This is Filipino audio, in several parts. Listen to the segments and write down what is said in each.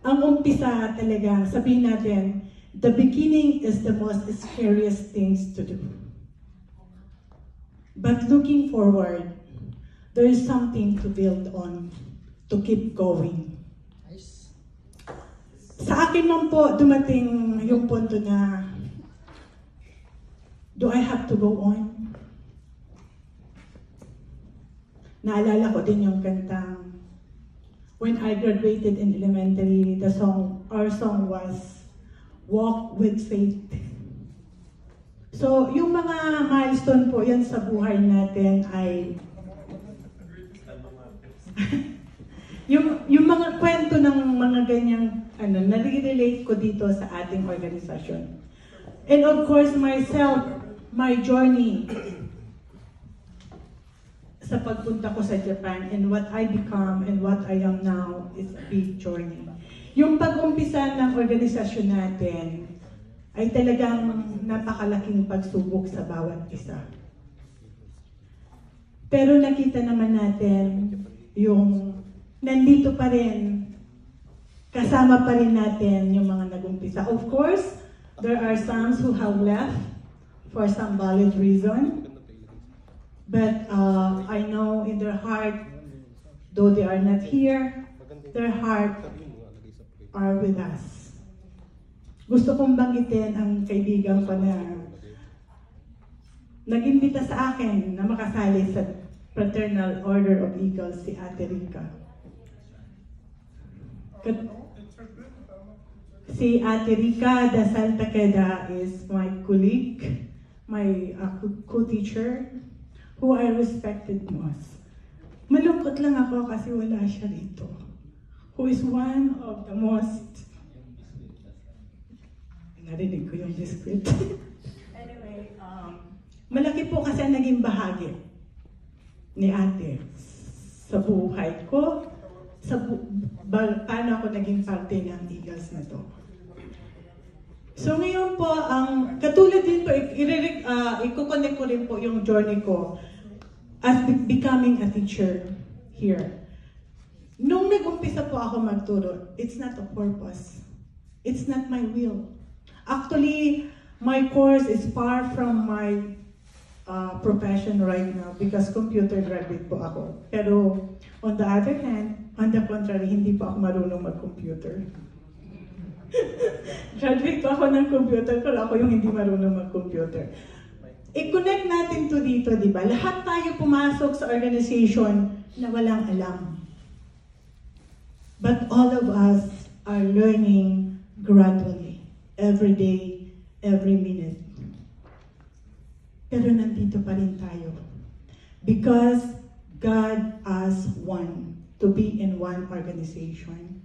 Ang umpisa talaga, sabihin natin, the beginning is the most scariest things to do. But looking forward, there is something to build on, to keep going. Sa akin lang po, dumating yung punto na, do I have to go on? Naalala ko din yung kantang, when I graduated in elementary, our song was, Walk with Faith. So, yung mga milestone po yan sa buhay natin ay yung mga kwento ng mga ganyang nare-relate ko dito sa ating organisasyon. And of course, myself, my journey sa pagpunta ko sa Japan and what I become and what I am now is a big journey. Yung pag-umpisa ng organisasyon natin ay talagang napakalaking pagsubok sa bawat isa. Pero nakita naman natin yung nandito pa rin, kasama pa rin natin yung mga nag-umpisa. Of course, there are some who have left for some valid reason. But I know in their heart, though they are not here, their heart are with us. Gusto kong banggitin ang kaibigan ko na nag-imbita sa akin na makasali sa Fraternal Order of Eagles, si Ate Rica. Si Ate Rica Dasal Takeda is my colleague, my co-teacher, who I respected most. Malungkot lang ako kasi wala siya rito. Who is one of the most... Narinig ko yung script. Anyway, malaki po kasi naging bahagi ni ate sa buhay ko, paano ako naging parte ng Eagles na to. So ngayon po, katulad din po, i-connect ko rin po yung journey ko as becoming a teacher here. Nung nag-umpisa po ako magturo, it's not a purpose. It's not my will. Actually, my course is far from my profession right now because computer graduate po ako. Pero on the other hand, on the contrary, hindi po ako marunong mag-computer. Graduate po ako ng computer, pero ako yung hindi marunong mag-computer. I-connect natin to dito, di ba? Lahat tayo pumasok sa organization na walang alam. But all of us are learning gradually, every day, every minute. Pero nandito pa rin tayo. Because God as one, to be in one organization.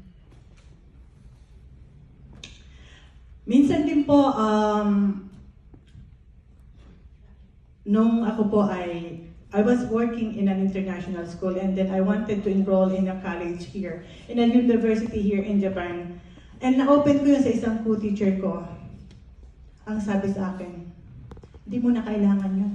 Minsan din po, nung ako po I was working in an international school and then I wanted to enroll in a college here, in a university here in Japan. And na-open ko yun sa isang co-teacher ko. Ang sabi sa akin, hindi mo na kailangan yun.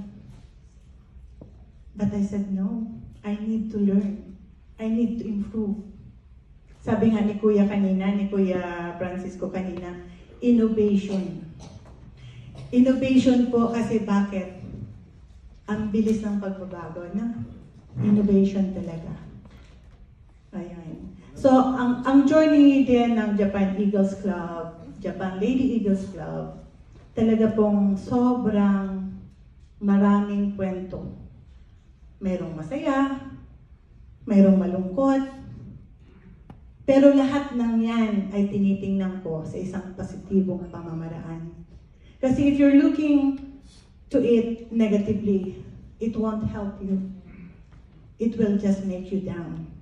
But I said, no, I need to learn. I need to improve. Sabi nga ni Kuya kanina, ni Kuya Francisco kanina, innovation. Innovation po kasi bakit? Ang bilis ng pagbabago, na innovation talaga. Ayan. So, ang journey din ng Japan Eagles Club, Japan Lady Eagles Club, talaga pong sobrang maraming kwento. Mayroong masaya, mayroong malungkot, pero lahat ng yan ay tinitingnan ko sa isang positibong pamamaraan. Kasi if you're looking to it negatively, it won't help you. It will just make you down.